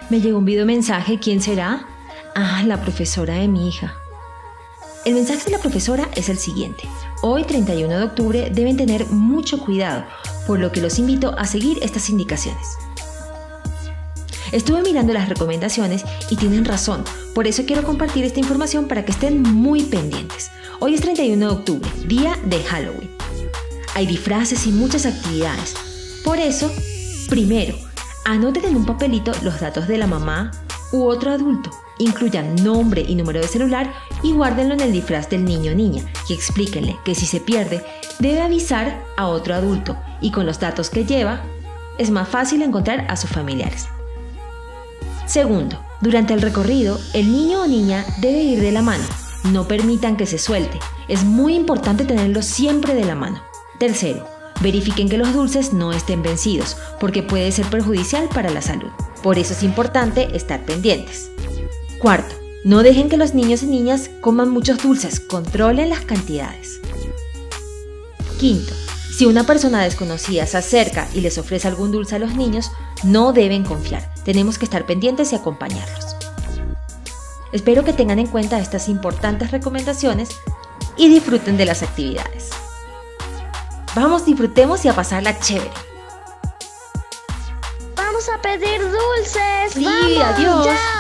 Me llegó un video mensaje. ¿Quién será? Ah, la profesora de mi hija. El mensaje de la profesora es el siguiente. Hoy, 31 de octubre, deben tener mucho cuidado, por lo que los invito a seguir estas indicaciones. Estuve mirando las recomendaciones y tienen razón, por eso quiero compartir esta información para que estén muy pendientes. Hoy es 31 de octubre, día de Halloween. Hay disfraces y muchas actividades. Por eso, primero, anoten en un papelito los datos de la mamá u otro adulto. Incluyan nombre y número de celular y guárdenlo en el disfraz del niño o niña y explíquenle que si se pierde, debe avisar a otro adulto y con los datos que lleva, es más fácil encontrar a sus familiares. Segundo, durante el recorrido, el niño o niña debe ir de la mano. No permitan que se suelte. Es muy importante tenerlo siempre de la mano. Tercero, verifiquen que los dulces no estén vencidos, porque puede ser perjudicial para la salud. Por eso es importante estar pendientes. Cuarto, no dejen que los niños y niñas coman muchos dulces. Controlen las cantidades. Quinto, si una persona desconocida se acerca y les ofrece algún dulce a los niños, no deben confiar. Tenemos que estar pendientes y acompañarlos. Espero que tengan en cuenta estas importantes recomendaciones y disfruten de las actividades. Vamos, disfrutemos y a pasarla chévere. Vamos a pedir dulces. Sí, ¡Vamos, adiós. ya!